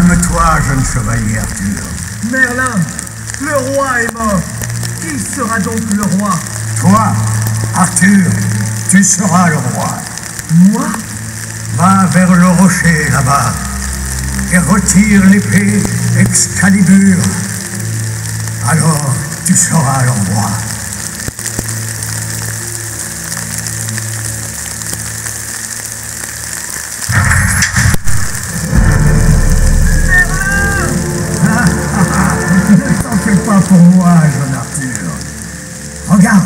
Calme-toi, jeune chevalier Arthur. Merlin, le roi est mort. Qui sera donc le roi? Toi, Arthur, tu seras le roi. Moi? Va vers le rocher, là-bas, et retire l'épée Excalibur. Alors, tu seras le roi. Ne t'en fais pas pour moi, jeune Arthur. Regarde.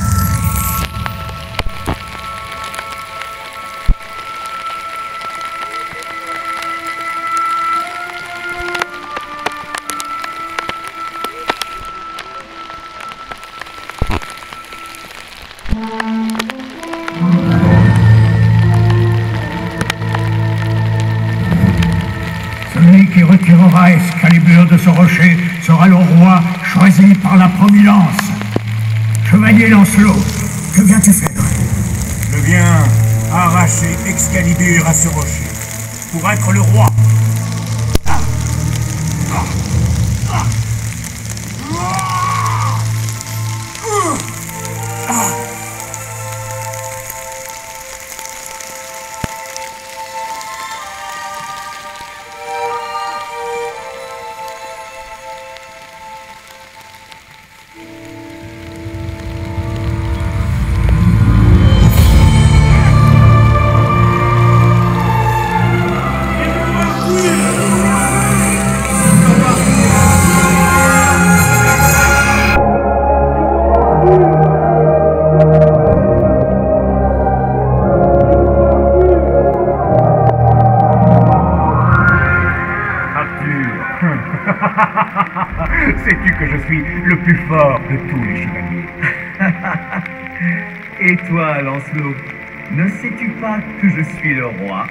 Celui qui retirera Excalibur de ce rocher sera le roi choisi par la Providence. Chevalier Lancelot, que viens-tu faire? Je viens arracher Excalibur à ce rocher pour être le roi. Sais-tu que je suis le plus fort de tous les chevaliers? Et toi, Lancelot, ne sais-tu pas que je suis le roi?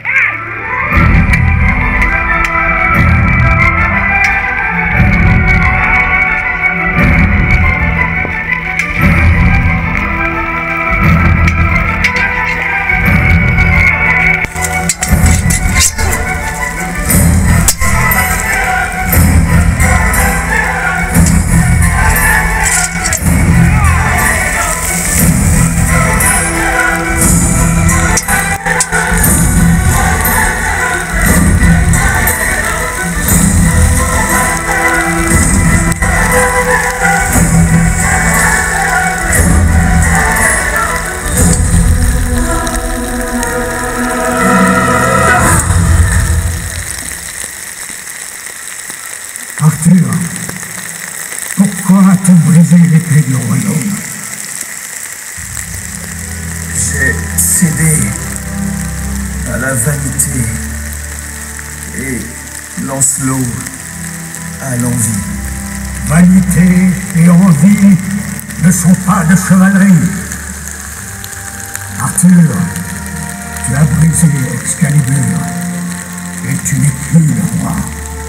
Arthur, pourquoi as-tu brisé l'épée du royaume? J'ai cédé à la vanité et Lancelot à l'envie. Vanité et envie ne sont pas de chevalerie. Arthur, tu as brisé Excalibur et tu n'es plus le roi.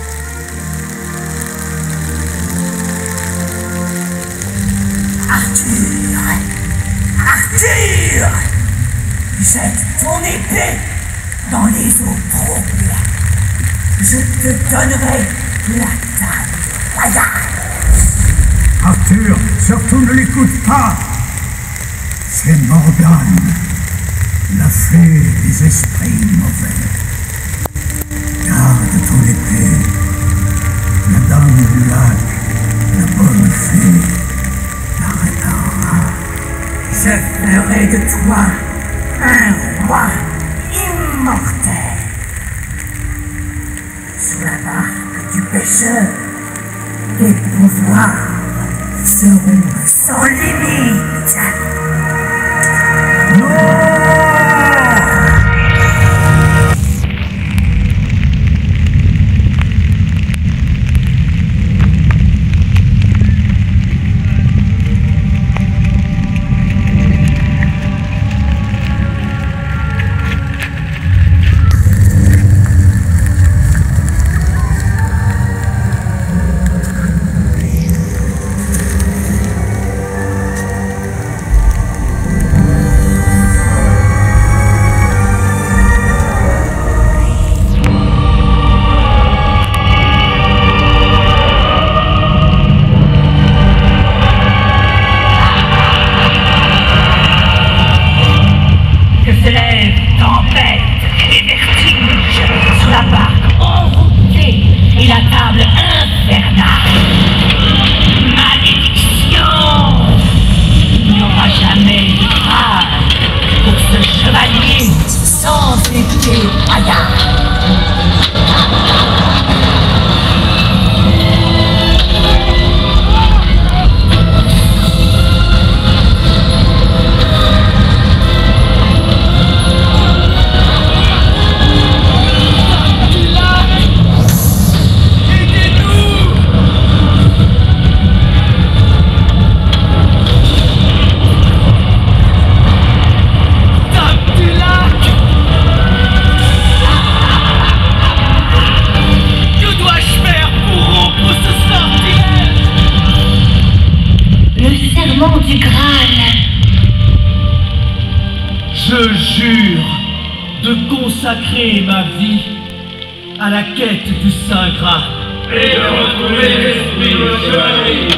Arthur! Jette ton épée dans les eaux troubles. Je te donnerai la table royale. Arthur, surtout ne l'écoute pas. C'est Morgane, la fée des esprits mauvais. Garde ton épée. La dame du lac, la bonne fée, la réparera. Je ferai de toi un roi immortel. Sous la marque du pécheur, tes pouvoirs seront sans limite. du Graal. Je jure de consacrer ma vie à la quête du Saint Graal. Et de retrouver l'esprit de chevalerie.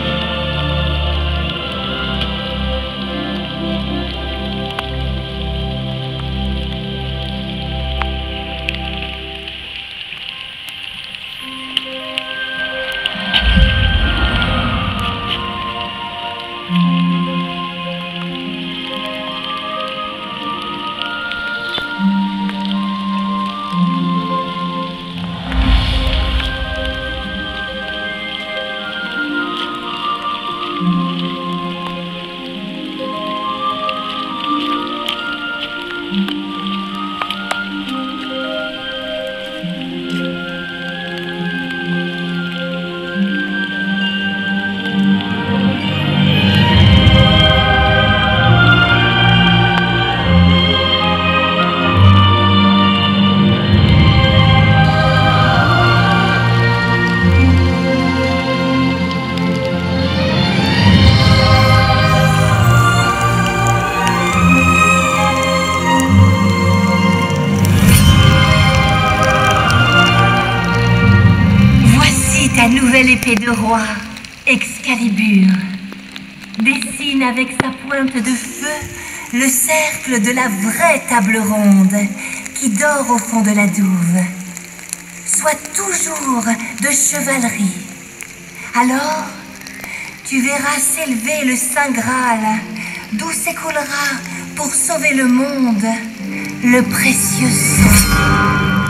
Ta nouvelle épée de roi, Excalibur, dessine avec sa pointe de feu le cercle de la vraie table ronde qui dort au fond de la douve. Sois toujours de chevalerie. Alors, tu verras s'élever le Saint Graal, d'où s'écoulera pour sauver le monde le précieux sang.